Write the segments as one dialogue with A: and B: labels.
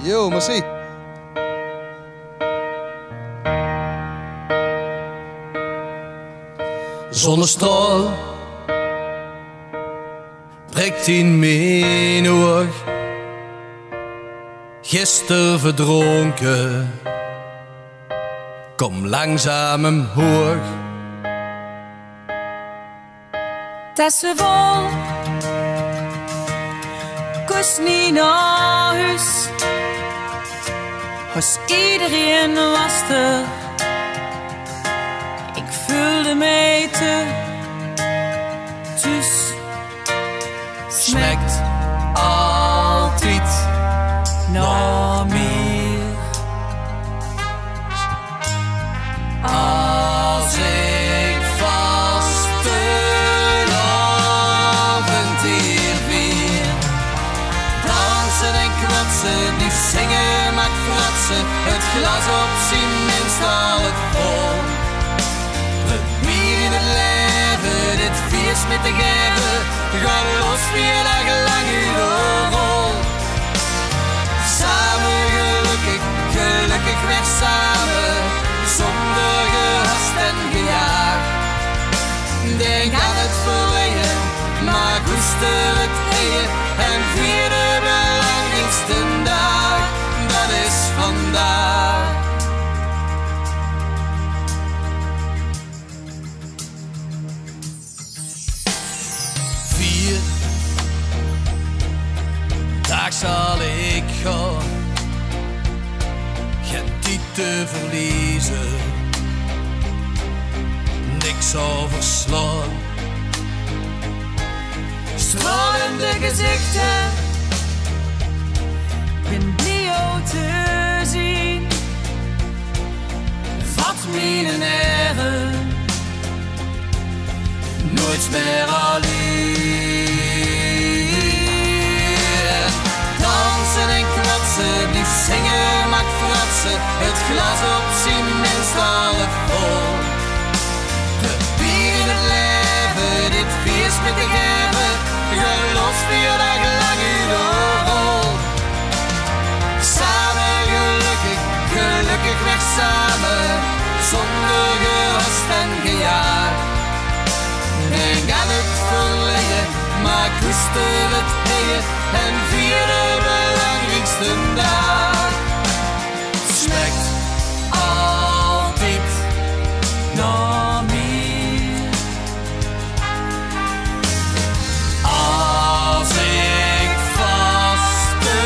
A: Yo, merci.
B: Zonnestraal prikt in mijn oog. Gisteren verdronken, kom langzaam omhoog.
C: Tassen vol, kost niet naar huis. Als iedereen was er, ik voelde mij te thuis.
B: Smaakt altijd
C: naar meer.
B: als ik vast een avond hier weer. Dansen en kwatsen, niet zingen maar fratsen, het glas op zijn minst al het vol. Probeer in het leven, dit feest met te geven, ga los 4 dagen lang in de rol. Samen gelukkig, gelukkig weg samen, zonder gehast en gejaagd. Denk aan het verleden, maar koester het heden en vier de belangrijkste dag, dat is vandaag. Dag zal ik gaan, geen tijd te verliezen, niks overslaan.
C: Stralende gezichten, ben blij om te zien.
B: Vat mijn heren, nooit meer alleen. Dansen en kwatsen, niet zingen maar fratsen, het glas op zijn minst half vol. Het bier in het leven, dit feest met de geven, ga los 4 dagen lang in de rol. Samen gelukkig, gelukkig weg samen, zonder gehast en gejaagd. Denk aan het verleden, maar koester het heden en vier de belangrijkste dag. Smaakt altijd naar meer. Als ik vast de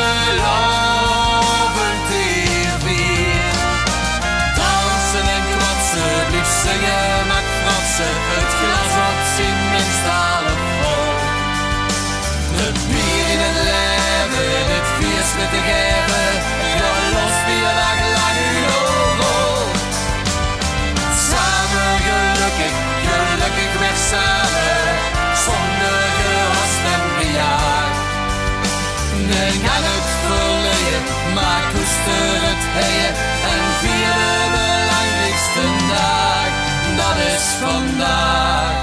B: avond hier weer. Dansen en kwatsen, lief zingen maar fratsen, het glas op zijn minst half vol. Het bier in het leven, het feest met de geven, ga los 4 dagen lang in de rol. Samen gelukkig, gelukkig weg samen, zonder gehast en gejaagd. Denk aan het verleden, maar koester het heden en vier de belangrijkste dag, dat is vandaag.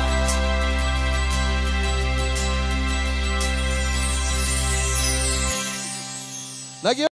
A: Dank je.